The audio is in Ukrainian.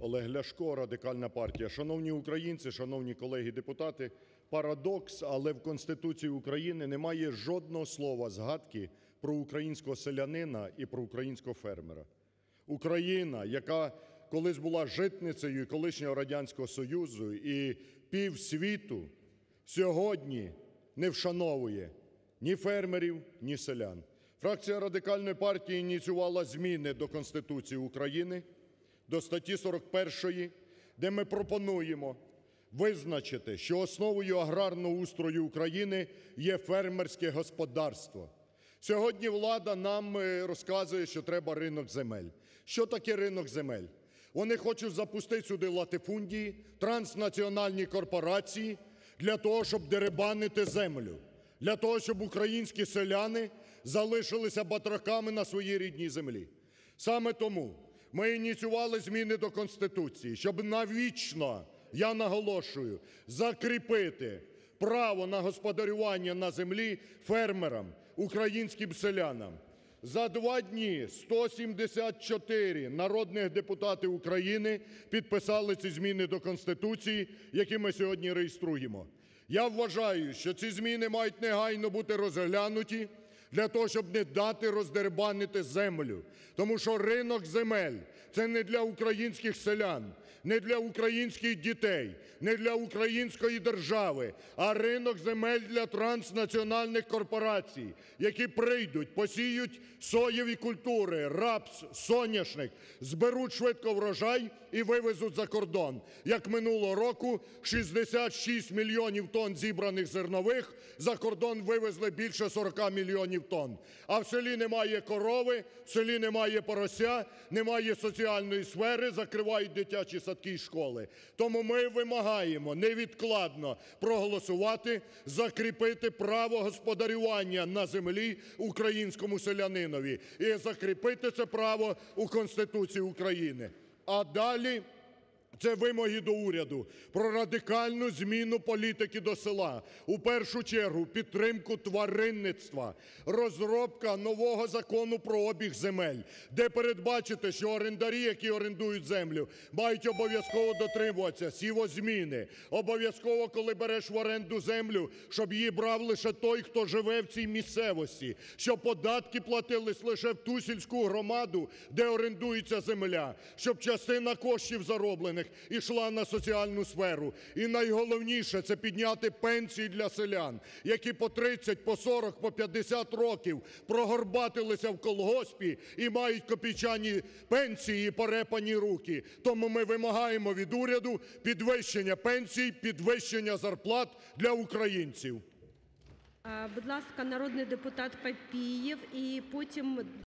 Олег Ляшко, Радикальна партія. Шановні українці, шановні колеги-депутати, парадокс, але в Конституції України немає жодного слова згадки про українського селянина і про українського фермера. Україна, яка колись була житницею колишнього Радянського Союзу і півсвіту, сьогодні не вшановує ні фермерів, ні селян. Фракція Радикальної партії ініціювала зміни до Конституції України, до статті 41, де ми пропонуємо визначити, що основою аграрного устрою України є фермерське господарство. Сьогодні влада нам розказує, що треба ринок земель. Що таке ринок земель? Вони хочуть запустити сюди латифундії, транснаціональні корпорації для того, щоб дерибанити землю, для того, щоб українські селяни залишилися батраками на своїй рідній землі. Саме тому ми ініціювали зміни до Конституції, щоб навічно, я наголошую, закріпити право на господарювання на землі фермерам, українським селянам. За 2 дні 174 народних депутати України підписали ці зміни до Конституції, які ми сьогодні реєструємо. Я вважаю, що ці зміни мають негайно бути розглянуті для того, щоб не дати роздерибанити землю. Тому що ринок земель – це не для українських селян, не для українських дітей, не для української держави, а ринок земель для транснаціональних корпорацій, які прийдуть, посіють соєві культури, рапс, соняшник, зберуть швидко врожай і вивезуть за кордон. Як минулого року 66 мільйонів тонн зібраних зернових за кордон вивезли більше 40 мільйонів тонн. А в селі немає корови, в селі немає порося, немає соціальної сфери, закривають дитячі садки і школи. Тому ми вимагаємо невідкладно проголосувати, закріпити право господарювання на землі українському селянинові і закріпити це право у Конституції України. А далі це вимоги до уряду про радикальну зміну політики до села. У першу чергу підтримку тваринництва, розробка нового закону про обіг земель, де передбачити, що орендарі, які орендують землю, мають обов'язково дотримуватися сівозміни. Обов'язково, коли береш в оренду землю, щоб її брав лише той, хто живе в цій місцевості, щоб податки платились лише в ту сільську громаду, де орендується земля, щоб частина коштів зароблених ішла на соціальну сферу. І найголовніше – це підняти пенсії для селян, які по 30, по 40, по 50 років прогорбатилися в колгоспі і мають копійчані пенсії і порепані руки. Тому ми вимагаємо від уряду підвищення пенсій, підвищення зарплат для українців. Будь ласка, народний депутат Папієв і потім